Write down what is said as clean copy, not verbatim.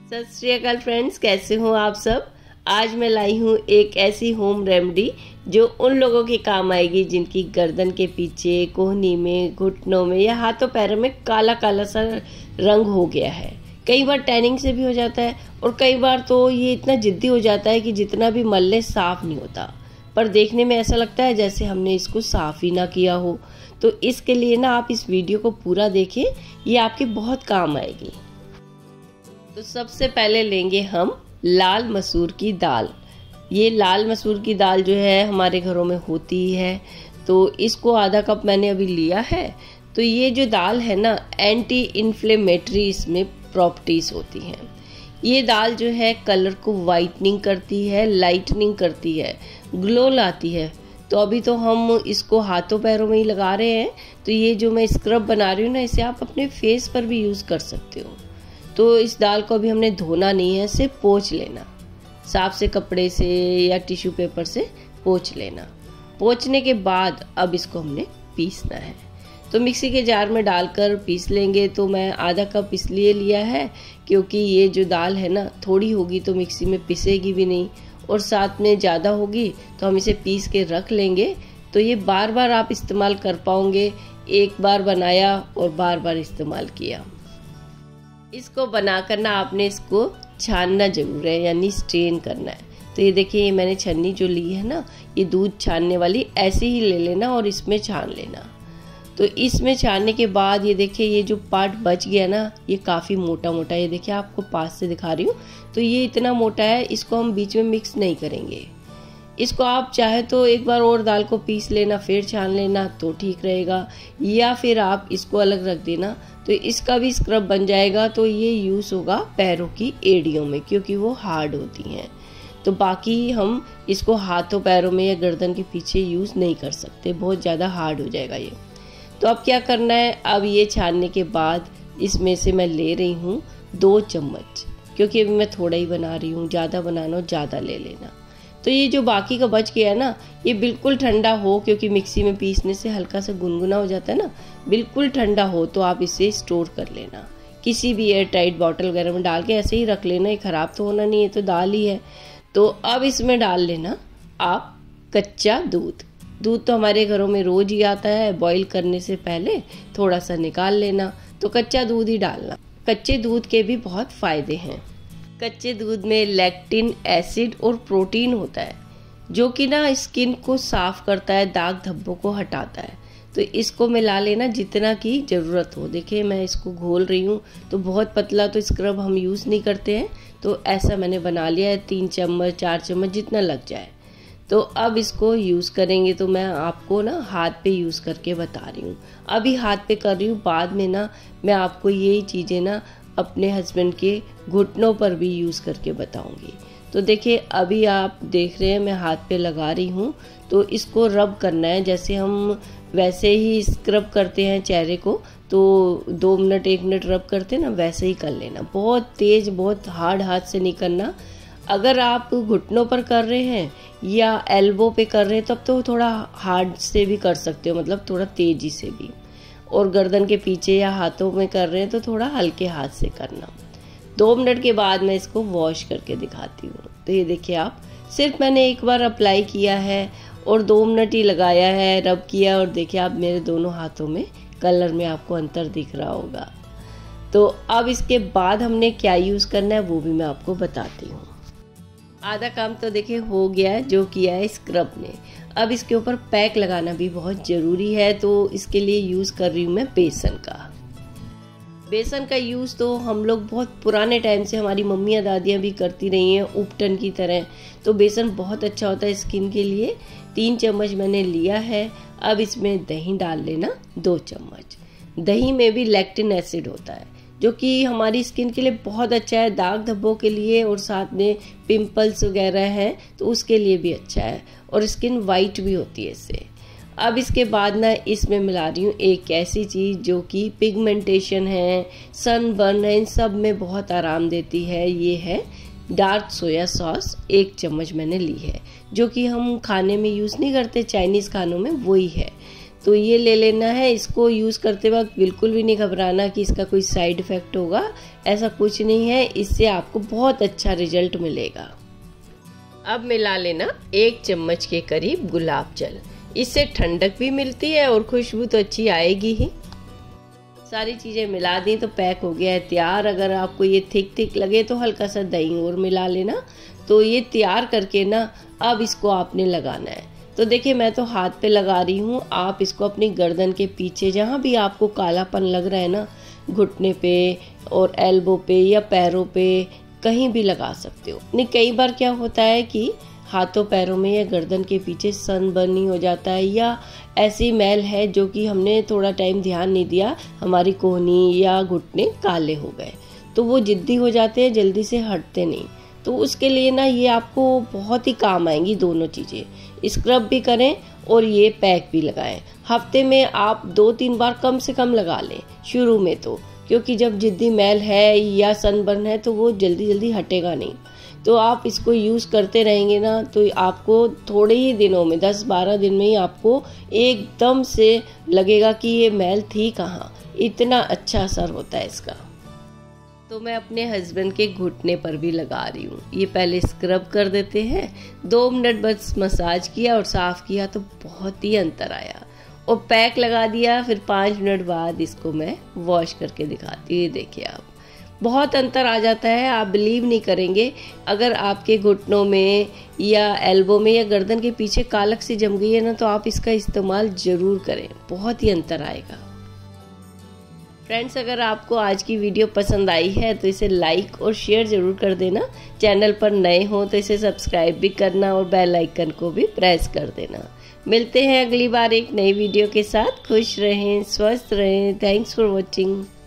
सत श्री अकाल फ्रेंड्स, कैसे हो आप सब। आज मैं लाई हूँ एक ऐसी होम रेमेडी जो उन लोगों के काम आएगी जिनकी गर्दन के पीछे, कोहनी में, घुटनों में या हाथों पैरों में काला काला सा रंग हो गया है। कई बार टैनिंग से भी हो जाता है और कई बार तो ये इतना जिद्दी हो जाता है कि जितना भी मल ले साफ नहीं होता, पर देखने में ऐसा लगता है जैसे हमने इसको साफ ही ना किया हो। तो इसके लिए ना आप इस वीडियो को पूरा देखें, ये आपके बहुत काम आएगी। तो सबसे पहले लेंगे हम लाल मसूर की दाल। ये लाल मसूर की दाल जो है हमारे घरों में होती ही है, तो इसको आधा कप मैंने अभी लिया है। तो ये जो दाल है ना, एंटी इन्फ्लेमेटरी इसमें प्रॉपर्टीज होती हैं। ये दाल जो है कलर को वाइटनिंग करती है, लाइटनिंग करती है, ग्लो लाती है। तो अभी तो हम इसको हाथों पैरों में ही लगा रहे हैं, तो ये जो मैं स्क्रब बना रही हूँ ना, इसे आप अपने फेस पर भी यूज़ कर सकते हो। तो इस दाल को अभी हमने धोना नहीं है, सिर्फ पोंछ लेना, साफ से कपड़े से या टिश्यू पेपर से पोंछ लेना। पोंछने के बाद अब इसको हमने पीसना है। तो मिक्सी के जार में डालकर पीस लेंगे। तो मैं आधा कप इसलिए लिया है क्योंकि ये जो दाल है ना, थोड़ी होगी तो मिक्सी में पिसेगी भी नहीं, और साथ में ज़्यादा होगी तो हम इसे पीस के रख लेंगे। तो ये बार बार आप इस्तेमाल कर पाओगे। एक बार बनाया और बार बार इस्तेमाल किया। इसको बनाकर ना आपने इसको छानना जरूर है, यानी स्ट्रेन करना है। तो ये देखिए, ये मैंने छन्नी जो ली है ना, ये दूध छानने वाली, ऐसे ही ले लेना और इसमें छान लेना। तो इसमें छानने के बाद ये देखिए, ये जो पार्ट बच गया ना, ये काफ़ी मोटा मोटा, ये देखिए आपको पास से दिखा रही हूँ। तो ये इतना मोटा है, इसको हम बीच में मिक्स नहीं करेंगे। इसको आप चाहे तो एक बार और दाल को पीस लेना, फिर छान लेना तो ठीक रहेगा, या फिर आप इसको अलग रख देना, तो इसका भी स्क्रब बन जाएगा। तो ये यूज़ होगा पैरों की एड़ियों में, क्योंकि वो हार्ड होती हैं। तो बाकी हम इसको हाथों पैरों में या गर्दन के पीछे यूज़ नहीं कर सकते, बहुत ज़्यादा हार्ड हो जाएगा ये। तो अब क्या करना है, अब ये छानने के बाद इसमें से मैं ले रही हूँ 2 चम्मच, क्योंकि अभी मैं थोड़ा ही बना रही हूँ, ज़्यादा बनाना हो ज़्यादा ले लेना। तो ये जो बाकी का बच गया है ना, ये बिल्कुल ठंडा हो, क्योंकि मिक्सी में पीसने से हल्का सा गुनगुना हो जाता है ना, बिल्कुल ठंडा हो तो आप इसे स्टोर कर लेना। किसी भी एयर टाइट बॉटल वगैरह में डाल के ऐसे ही रख लेना, ये ख़राब तो होना नहीं है, तो दाल ही है। तो अब इसमें डाल लेना आप कच्चा दूध। दूध तो हमारे घरों में रोज ही आता है, बॉईल करने से पहले थोड़ा सा निकाल लेना। तो कच्चा दूध ही डालना। कच्चे दूध के भी बहुत फायदे हैं। कच्चे दूध में लैक्टिन एसिड और प्रोटीन होता है, जो कि ना स्किन को साफ करता है, दाग धब्बों को हटाता है। तो इसको मिला लेना जितना की ज़रूरत हो। देखिए मैं इसको घोल रही हूँ, तो बहुत पतला तो स्क्रब हम यूज़ नहीं करते हैं, तो ऐसा मैंने बना लिया है। 3 चम्मच 4 चम्मच जितना लग जाए। तो अब इसको यूज़ करेंगे। तो मैं आपको ना हाथ पे यूज़ करके बता रही हूँ, अभी हाथ पे कर रही हूँ, बाद में ना मैं आपको यही चीज़ें ना अपने हस्बैंड के घुटनों पर भी यूज़ करके बताऊंगी। तो देखिए, अभी आप देख रहे हैं मैं हाथ पे लगा रही हूँ। तो इसको रब करना है, जैसे हम वैसे ही स्क्रब करते हैं चेहरे को, तो 2 मिनट 1 मिनट रब करते हैं ना, वैसे ही कर लेना। बहुत तेज़, बहुत हार्ड हाथ से नहीं करना। अगर आप घुटनों पर कर रहे हैं या एल्बो पे कर रहे हैं तब तो थोड़ा हार्ड से भी कर सकते हो, मतलब थोड़ा तेज़ी से भी। और गर्दन के पीछे या हाथों में कर रहे हैं तो थोड़ा हल्के हाथ से करना। 2 मिनट के बाद मैं इसको वॉश करके दिखाती हूँ। तो ये देखिए, आप सिर्फ मैंने एक बार अप्लाई किया है और 2 मिनट ही लगाया है, रब किया, और देखिए आप मेरे दोनों हाथों में कलर में आपको अंतर दिख रहा होगा। तो अब इसके बाद हमने क्या यूज़ करना है वो भी मैं आपको बताती हूँ। आधा काम तो देखिए हो गया है, जो किया है स्क्रब ने। अब इसके ऊपर पैक लगाना भी बहुत ज़रूरी है, तो इसके लिए यूज़ कर रही हूँ मैं बेसन का। बेसन का यूज़ तो हम लोग बहुत पुराने टाइम से, हमारी मम्मियाँ दादियाँ भी करती रही हैं, उपटन की तरह। तो बेसन बहुत अच्छा होता है स्किन के लिए। 3 चम्मच मैंने लिया है। अब इसमें दही डाल लेना 2 चम्मच। दही में भी लैक्टिन एसिड होता है, जो कि हमारी स्किन के लिए बहुत अच्छा है, दाग धब्बों के लिए, और साथ में पिंपल्स वगैरह हैं तो उसके लिए भी अच्छा है, और स्किन वाइट भी होती है इससे। अब इसके बाद ना इसमें मिला रही हूँ एक ऐसी चीज़ जो कि पिगमेंटेशन है, सनबर्न है, इन सब में बहुत आराम देती है। ये है डार्क सोया सॉस। 1 चम्मच मैंने ली है, जो कि हम खाने में यूज़ नहीं करते, चाइनीज़ खानों में वही है। तो ये ले लेना है। इसको यूज़ करते वक्त बिल्कुल भी नहीं घबराना कि इसका कोई साइड इफ़ेक्ट होगा, ऐसा कुछ नहीं है। इससे आपको बहुत अच्छा रिजल्ट मिलेगा। अब मिला लेना 1 चम्मच के करीब गुलाब जल। इससे ठंडक भी मिलती है और खुशबू तो अच्छी आएगी ही। सारी चीज़ें मिला दी तो पैक हो गया है तैयार। अगर आपको ये थिक लगे तो हल्का सा दही और मिला लेना। तो ये तैयार करके ना अब इसको आपने लगाना है। तो देखिए मैं तो हाथ पे लगा रही हूँ, आप इसको अपनी गर्दन के पीछे जहाँ भी आपको कालापन लग रहा है ना, घुटने पे और एल्बो पे या पैरों पे कहीं भी लगा सकते हो। नहीं, कई बार क्या होता है कि हाथों पैरों में या गर्दन के पीछे सनबर्न हो जाता है या ऐसी मैल है जो कि हमने थोड़ा टाइम ध्यान नहीं दिया, हमारी कोहनी या घुटने काले हो गए, तो वो जिद्दी हो जाते हैं, जल्दी से हटते नहीं। तो उसके लिए ना ये आपको बहुत ही काम आएंगी दोनों चीज़ें। स्क्रब भी करें और ये पैक भी लगाएं। हफ्ते में आप 2-3 बार कम से कम लगा लें शुरू में, तो क्योंकि जब जिद्दी मैल है या सनबर्न है तो वो जल्दी हटेगा नहीं। तो आप इसको यूज़ करते रहेंगे ना तो आपको थोड़े ही दिनों में 10-12 दिन में ही आपको एकदम से लगेगा कि ये मैल थी कहाँ। इतना अच्छा असर होता है इसका। तो मैं अपने हस्बैंड के घुटने पर भी लगा रही हूँ। ये पहले स्क्रब कर देते हैं, 2 मिनट बस मसाज किया और साफ़ किया तो बहुत ही अंतर आया। और पैक लगा दिया, फिर 5 मिनट बाद इसको मैं वॉश करके दिखाती हूँ। ये देखिए आप, बहुत अंतर आ जाता है, आप बिलीव नहीं करेंगे। अगर आपके घुटनों में या एल्बो में या गर्दन के पीछे कालक सी जम गई है ना, तो आप इसका इस्तेमाल ज़रूर करें, बहुत ही अंतर आएगा। फ्रेंड्स, अगर आपको आज की वीडियो पसंद आई है तो इसे लाइक और शेयर ज़रूर कर देना। चैनल पर नए हो तो इसे सब्सक्राइब भी करना और बेल आइकन को भी प्रेस कर देना। मिलते हैं अगली बार एक नई वीडियो के साथ। खुश रहें, स्वस्थ रहें। Thanks for watching.